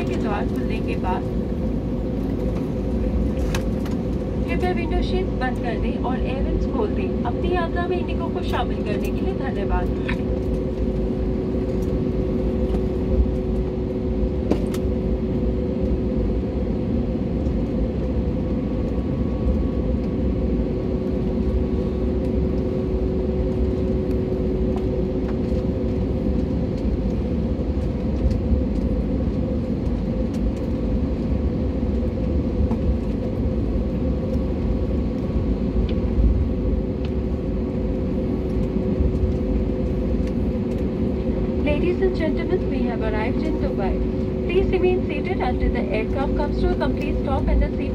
के द्वार खुलने के बाद कृपया विंडो शीट बंद कर दें और एयरवेंट्स खोल दें। अपनी यात्रा में इंडिगो को शामिल करने के लिए धन्यवाद। Ladies and gentlemen, we have arrived in Dubai. Please remain seated until the aircraft comes to a complete stop and the seat